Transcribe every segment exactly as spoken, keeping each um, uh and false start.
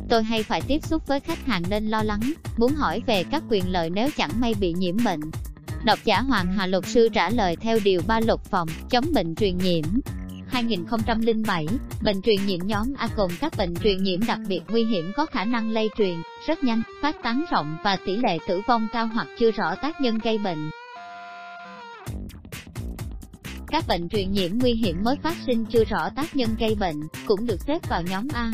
Tôi hay phải tiếp xúc với khách hàng nên lo lắng, muốn hỏi về các quyền lợi nếu chẳng may bị nhiễm bệnh. Độc giả Hoàng Hà luật sư trả lời theo Điều ba Luật phòng chống bệnh truyền nhiễm hai nghìn không trăm lẻ bảy, bệnh truyền nhiễm nhóm A gồm các bệnh truyền nhiễm đặc biệt nguy hiểm có khả năng lây truyền rất nhanh, phát tán rộng và tỷ lệ tử vong cao hoặc chưa rõ tác nhân gây bệnh. Các bệnh truyền nhiễm nguy hiểm mới phát sinh chưa rõ tác nhân gây bệnh cũng được xếp vào nhóm A.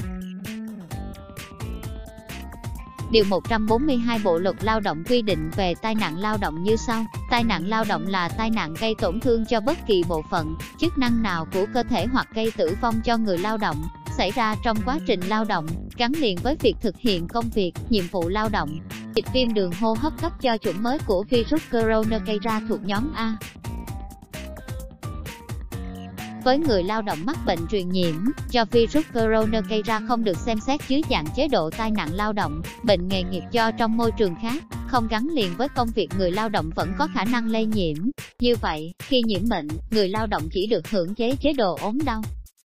Điều một trăm bốn mươi hai Bộ Luật Lao động quy định về tai nạn lao động như sau. Tai nạn lao động là tai nạn gây tổn thương cho bất kỳ bộ phận, chức năng nào của cơ thể hoặc gây tử vong cho người lao động, xảy ra trong quá trình lao động, gắn liền với việc thực hiện công việc, nhiệm vụ lao động. Dịch viêm đường hô hấp cấp do chủng mới của virus corona gây ra thuộc nhóm A. Với người lao động mắc bệnh truyền nhiễm do virus corona gây ra không được xem xét dưới dạng chế độ tai nạn lao động, bệnh nghề nghiệp do trong môi trường khác, không gắn liền với công việc người lao động vẫn có khả năng lây nhiễm. Như vậy, khi nhiễm bệnh, người lao động chỉ được hưởng chế chế độ ốm đau.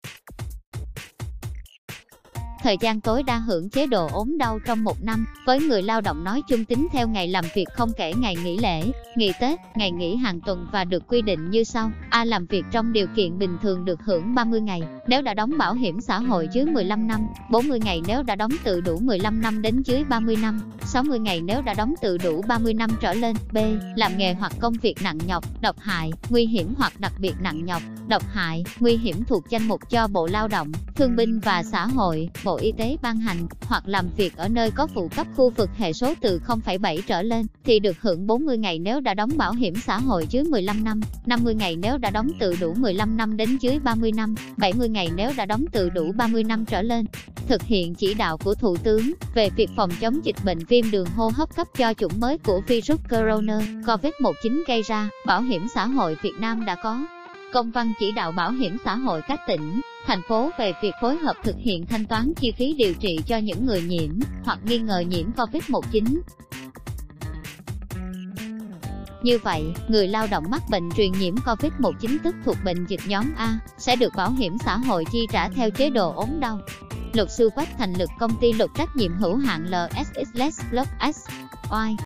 Thời gian tối đa hưởng chế độ ốm đau trong một năm, với người lao động nói chung tính theo ngày làm việc không kể ngày nghỉ lễ, nghỉ Tết, ngày nghỉ hàng tuần và được quy định như sau. A. Làm việc trong điều kiện bình thường được hưởng ba mươi ngày, nếu đã đóng bảo hiểm xã hội dưới mười lăm năm, bốn mươi ngày nếu đã đóng từ đủ mười lăm năm đến dưới ba mươi năm, sáu mươi ngày nếu đã đóng từ đủ ba mươi năm trở lên. B. Làm nghề hoặc công việc nặng nhọc, độc hại, nguy hiểm hoặc đặc biệt nặng nhọc, độc hại, nguy hiểm thuộc danh mục do Bộ Lao động, Thương binh và Xã hội, Bộ Y tế ban hành, hoặc làm việc ở nơi có phụ cấp khu vực hệ số từ không phẩy bảy trở lên, thì được hưởng bốn mươi ngày nếu đã đóng bảo hiểm xã hội dưới mười lăm năm, năm mươi ngày nếu đã đóng từ đủ mười lăm năm đến dưới ba mươi năm, bảy mươi ngày nếu đã đóng từ đủ ba mươi năm trở lên. Thực hiện chỉ đạo của Thủ tướng về việc phòng chống dịch bệnh viêm đường hô hấp cấp do chủng mới của virus corona, covid mười chín gây ra, Bảo hiểm xã hội Việt Nam đã có công văn chỉ đạo bảo hiểm xã hội các tỉnh, thành phố về việc phối hợp thực hiện thanh toán chi phí điều trị cho những người nhiễm hoặc nghi ngờ nhiễm covid mười chín. Như vậy, người lao động mắc bệnh truyền nhiễm covid mười chín tức thuộc bệnh dịch nhóm A, sẽ được bảo hiểm xã hội chi trả theo chế độ ốm đau. Luật sư Quách thành lập công ty luật trách nhiệm hữu hạn lờ ét ích Let's Block S. Y